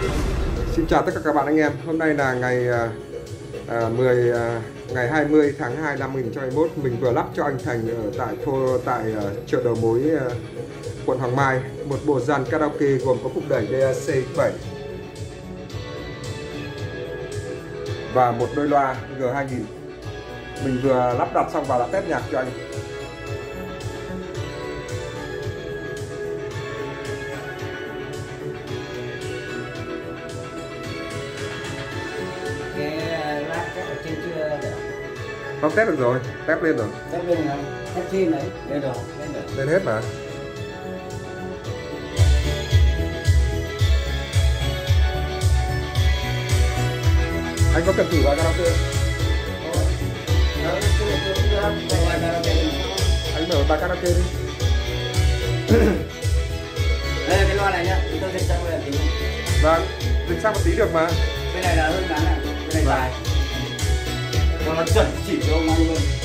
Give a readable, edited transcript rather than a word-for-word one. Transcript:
Xin chào tất cả các bạn anh em. Hôm nay là ngày 20 tháng 2 năm 2021. Mình vừa lắp cho anh Thành ở tại chợ đầu mối quận Hoàng Mai một bộ dàn karaoke gồm có cục đẩy DAC 7 và một đôi loa G2000. Mình vừa lắp đặt xong và đã test nhạc cho anh. Không test được rồi, test lên rồi. Test lên rồi, test trên đấy, lên rồi, lên hết mà. Anh có cần thử vào karaoke? Anh mở bài karaoke đi. Đây là cái loa này nhá, chúng tôi dịch sang bên tí. Vâng, dịch sang một tí được mà. Bên này là hơi ngắn này, bên này dài. Còn nó chuẩn chỉ cho ông luôn.